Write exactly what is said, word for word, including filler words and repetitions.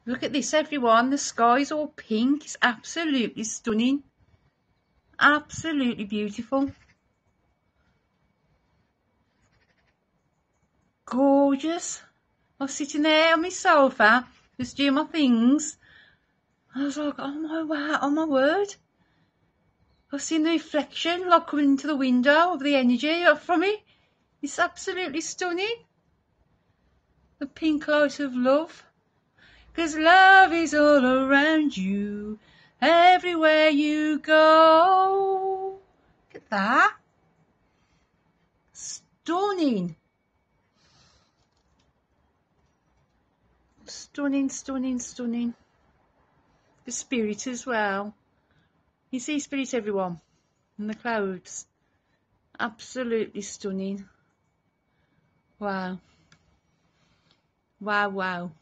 Look at this, everyone. The sky's all pink. It's absolutely stunning. Absolutely beautiful. Gorgeous. I was sitting there on my sofa, just doing my things. I was like, oh my wow, oh my word. I've seen the reflection like coming into the window of the energy from it. It's absolutely stunning. The pink light of love. Because love is all around you, everywhere you go. Look at that. Stunning. Stunning, stunning, stunning. The spirit as well. You see spirit, everyone, in the clouds. Absolutely stunning. Wow. Wow, wow.